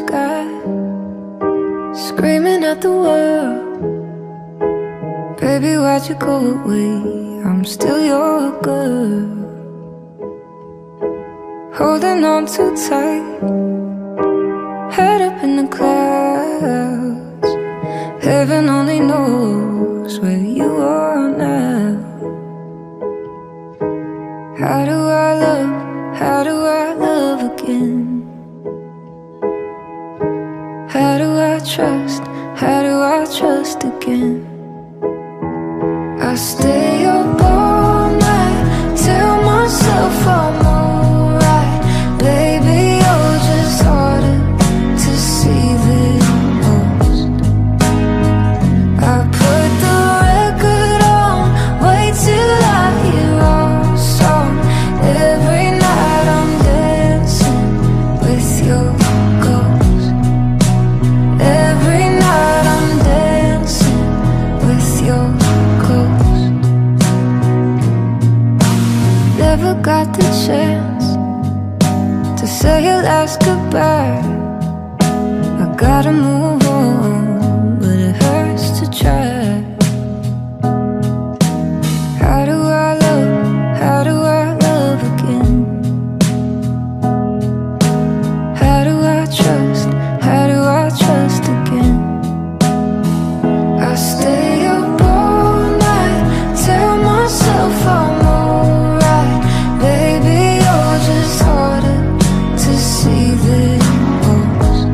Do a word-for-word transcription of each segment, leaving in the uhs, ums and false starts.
sky, screaming at the world. Baby, why'd you go away? I'm still your girl. Holding on too tight, head up in the clouds. Heaven only knows where you are now. How do I love, how do I love again? How do I trust, how do I trust again? I stay up all night, tell myself I'm alright. Baby, you're just harder to see than most. I put the record on, wait till I hear our song. Every night I'm dancing with your ghost. Every night I'm dancing with your ghost. Never got the chance to say your last goodbye. I gotta move on, but it hurts to try. How do I love, how do I love again? How do I trust, how do I trust again? I stay up all night, tell myself I'm alright. Baby, you're just harder to see than most.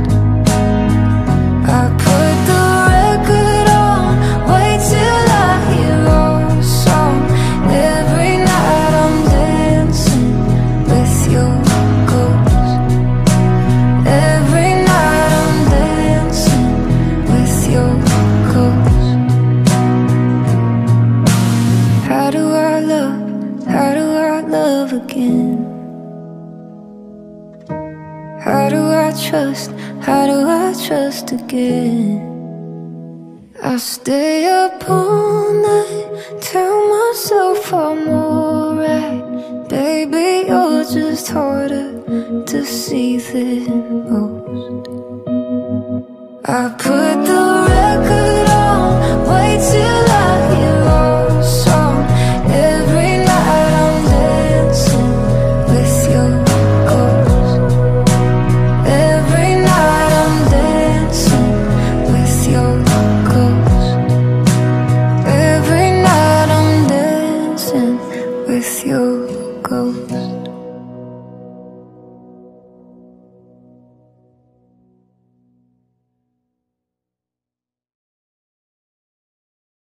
I put the record on, wait till I hear our song. Every night I'm dancing with your ghost. Every night I'm dancing with your ghost. How do I love, how do I love again? How do I trust, how do I trust again? I stay up all night, tell myself I'm alright. Baby, you're just harder to see than most. I put the record on, wait till I hear our song. Every night I'm dancing with your ghost. Every night I'm dancing with your ghost. Every night I'm dancing with your ghost.